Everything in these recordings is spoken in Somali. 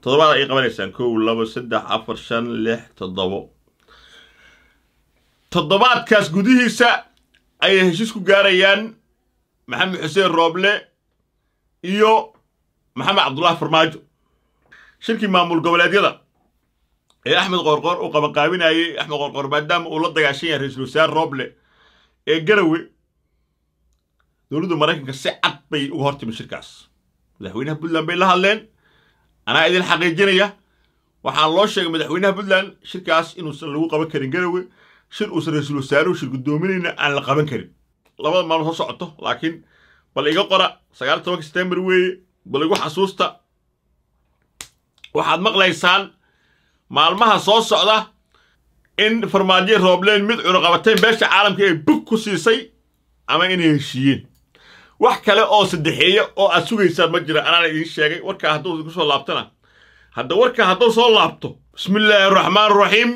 toddobaad ay qabanaysaan 1 2 3 4 5 6 7 toddobaadkaas gudihiisa ay heshiis ku gaarayaan maxamed xuseen Rooble iyo maxamed cabdullaahi Farmaajo shirkii maamul goboleedyada ee Axmed Qorqor oo qabanqaabinayay Axmed Qorqor maadaama uu la dagaashan yahay ra'iisul wasaare Rooble ee Garowe dowladda Mareykanka si cad bay uga hortimi shirkaas madaxweynaha Puntland bay la hadleen ana idin xaqiijinaya waxaan loo sheegay madaxweynaha Puntland shirkaas inuusan lagu qaban karin Garowe shir uu ra'iisul wasaaruhu shir gudoominayna aan la qaban karin labada maalmood soo socoto laakiin bal iga qora 19 September weeye bal igu xasuusta waxaad maqlaysaan maalmaha soo socda in Farmaajo Rooble mid cuno qabatay beesha caalamka ay bug ku siisay ama inay heshiiyeen wax kale oo saddexeeyo oo aad sugaysaan ma jira anana idin sheegay warka hadduu ku soo laabtana hadduu soo laabto bismillaahir rahmaanir rahiim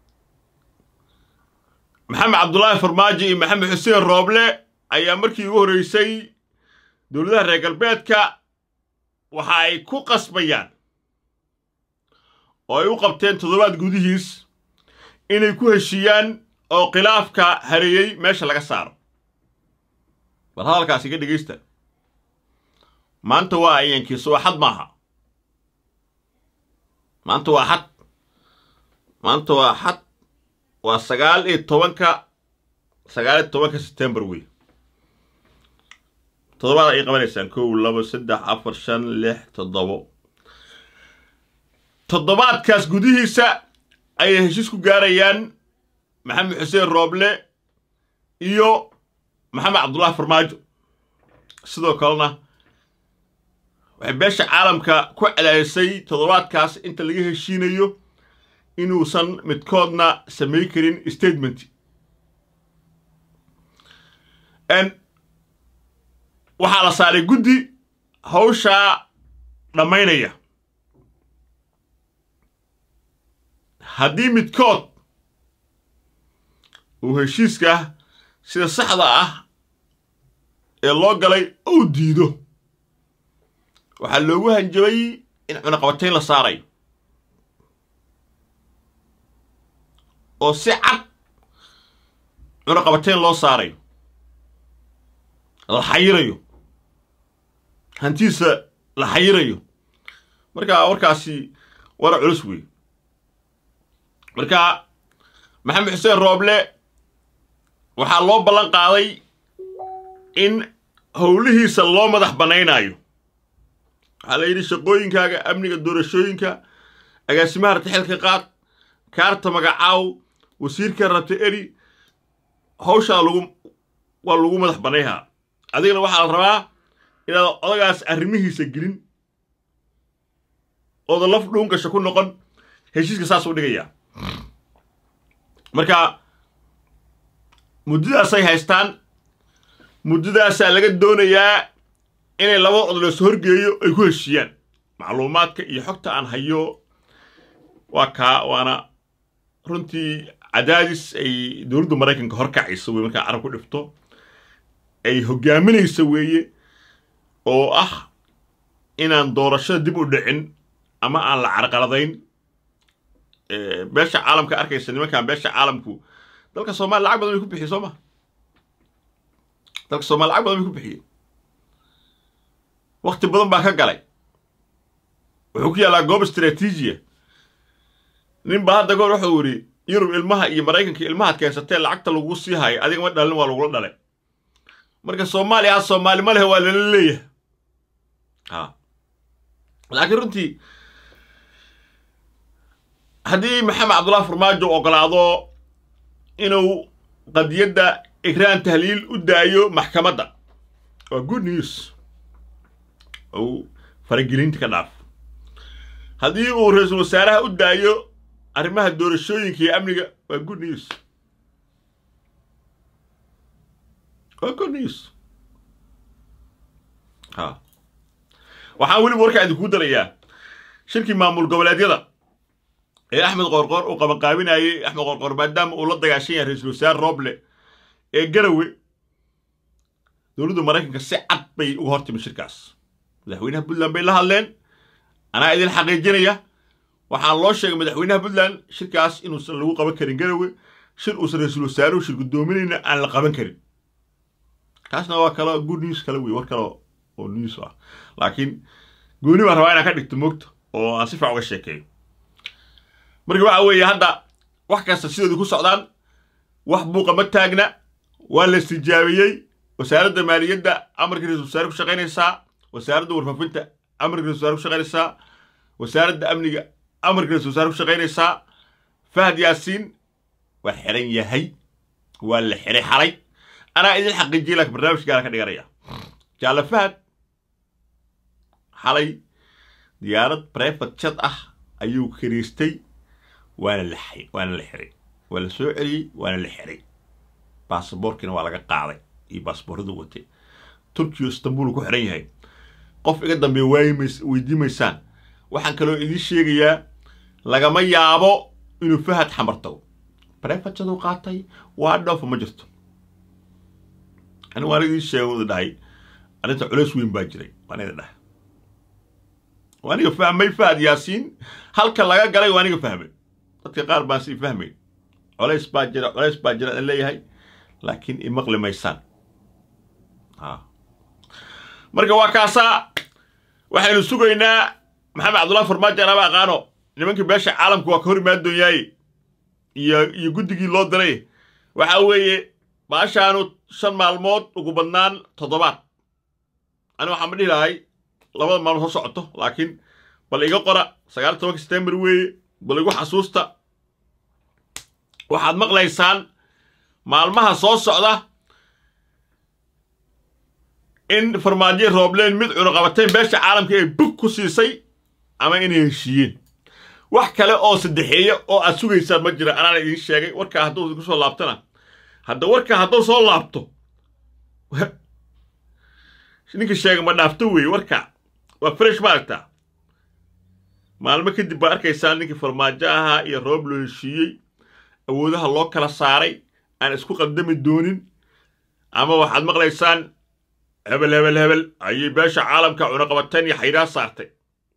maxamed cabdullaahi Farmaajo iyo maxamed xuseen Rooble ayaa markii ugu horeysay dowladaha reer galbeedka waxa ay ku qasbayaan oo ay u qabteen toddobaad gudihiis inay ku heshiiyaan oo khilaafka hareeyay meesha laga saaro bal halkaas iga dhigeysta maanta waa ayeenkiisu xad maaha maanta waa xad waa 19 September wey toddobaad ay qabanaysaan 1 2 3 4 5 6 7 toddobaadkaas gudihiisa ay heshiis ku gaarayaan maxamed xuseen Rooble iyo maxamed cabdullaahi Farmaajo sidoo kalena waxay beesha caalamka ku calaysay toddobaadkaas inta laga heshiinayo inuusan midkoodna sameey karin statement waxaa la saaray guddi hawsha dhamaynaya haddii midkood uu heshiiska sida saxda ah ee loo galay uu diido waxaa loogu hanjabay in cunaqabatayn la saaray oo si cad cunaqabatayn loo saaray la xayirayo hantiisa la xayirayo marka warkaasi wara culus wey marka maxamed xuseen Rooble waxaa loo ballan qaaday in howlihiisa loo madax banaynayo waxaa la yidhi shaqooyinkaaga amniga doorashooyinka agaasimaha rataxilka qaad kaarta magacaaw wasiirka rabta eri hawshaa waa lagu madax banayhaa adigana waxaa la rabaa inaad odagaas arrimihiisa gelin ooda laf dhuungasho ku noqon heshiiska saas u dhigaya marka muddadaasay haystaan muddadaasaa laga doonayaa inay laba odoleys horgeeyo ay ku heshiiyaan macluumaadka iyo xogta aan hayo waana runtii cadaadis ay dowladda Mareykanka horkacayso way markaa carab ku dhifto ay hogaaminayso weeye oo ah inaan doorashada dib u dhicin ama aan la carqaladayn beesha caalamka arkaysa nimankan beesha caalamku dalka Soomaaliya lacag badan ay ku bixiyeen Soomaa dalka Soomaaliya lacag badan ay ku bixiyeen waqti badan baa ka galay wuxuu ku yaalaa goob istiraatiijiya nin baa hadda goor wuxuu yiri Yurub ilmaha iyo Mareykanka ilmaha keensatay lacagta lagu sii hayo adiga ma dhalin waa lagu dhalay marka Soomaaliya Soomaali ma leh waa la leeyahay laakiin runtii haddii maxamed cabdullaahi Farmaajo ogolaado inuu qadiyadda ikraan tahliil u daayo maxkamadda waa good news oo faragelinta ka dhaaf haddii uu ra'iisul wasaaraha u daayo arrimaha doorashooyinka iyo amniga waa good news waxaan weli warka idinku darayaa shirkii maamul goboleedyada ee Axmed Qorqor oo qabanqaabinayay Axmed Qorqor maadaama uu la dagaashan yahay ra'iisul wasaare Rooble ee Garowe dowladda Mareykanka si cad bay uga hortimi shirkaas madaxweynaha Puntland bay la hadleen ana idin xaqiijinaya waxaan loo sheegay madaxweynaha puntland shirkaas inuusan lagu qaban karin garowe shir uusan ra-iisul wasaaruhu shir guddoominayna aan la qaban karin kaasna waa kale good news kale wey war kale oo news ah laakiin gooni baan rabaa inaan ka dhigto moogta oo aan si fiican uga sheekeeyo marka waxa weeye hadda wax kasta sidoodii ku socdaan wax buuqa ma taagna waa la istijaabiyey wasaaradda maaliyadda amarka ra-iisul wasaare ku shaqaynaysaa wasaaradda warfaafinta amarka ra-iisul wasaare ku shaqaynaysaa wasaaradda amniga amarka ra-iisul wasaare ku shaqaynaysaa fahad yaasiin waa xiran yahay waa la xiray xalay anaa idin xaqiijiyay laakiin barnaamij gaara ka dhiganaya jaale fahad xalay diyaarad private jet ah ayuu kiriistay waana la xiray waa la soo celiyey waana la xiray baasaboorkiina waa laga qaaday iyo baasaboorradu watay turkiyo istanbul ku xiran yahay qof iga dambeeya weydiimaysaan waxaan kaloo idiin sheegayaa lagama yaabo inuu fahad xamarto private jet uu qaatay waa dhoofa ma jirto ani waan idiin sheegay dhahay arrinta culays weyn baa jiray waan idin dhahay waaniga fahmay fahad yaasiin halka laga galay waaniga fahmay dadka qaar baan si fahmay culays baa jira aan leeyahay laakiin imaqli maysaan marka waa kaasaa waxaynu sugaynaa maxamed cabdullahi farmaajo anaba aqaano nimankii beesha caalamku waa ka hor imaan doonyaay iyo guddigii loo diray waxa weeye baashaanu 5 maalmood ugu badnaan 7 ani waxaan ma dhihi lahay 2 maalmood soo socoto laakiin bal iga qora 19 September weeye bal igu xasuusta waxaad maqlaysaan maalmaha soo socda in farmaajo Rooble mid cunaqabateen beesha caalamka ay bug ku siisay ama inay heshiiyeen wax kale oo saddexeeyo oo aad sugaysaan ma jira anaa idin sheegay warka hadduu ku soo laabtana hadda warka hadduu soo laabto ninka sheegay ma dhaafto weey warka waa fresh maarta maalmo kadib baa arkaysaan ninkii farmaajo ahaa iyo Rooble heshiiyey awoodaha loo kala saaray aan isku qadami doonin ama waxaad maqlaysaan hebel ayay beesha caalamka cunaqabateen iyo xayiraad saartay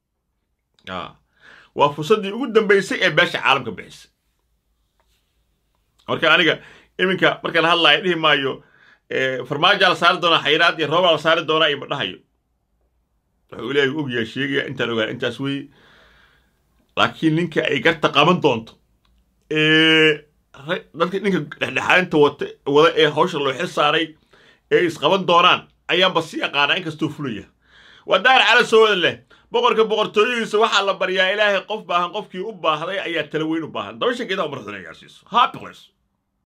waa fursadii ugu dambeysay ee beesha caalamka bixisay marka aniga iminka marka la hadlayo dhihi maayo farmaajo la saari doona xayiraad iyo Rooble la saari doona ima dhahayo wuxuu ilaahay og yahay sheegaya intaan ogaan intaas weey laakiin ninka ay garta qaban doonto dadka ninka dhexdhexaadinta wada ee hawsha loo xil saaray ee isqaban doonaan ayaan basi aqaana inkastoo fulaya wadaar cala soo wada leh boqorka boqortooyadiisa waxaa la baryaa ilaahay qof baahan qofkii u baahday ayaa tala weyn u baahan dabasha geedaha marxunayaasiis happiness